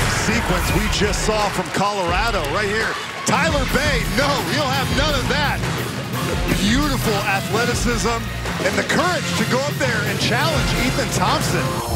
sequence we just saw from Colorado right here. Tyler Bay, no, you'll have none of that. Beautiful athleticism and the courage to go up there and challenge Ethan Thompson.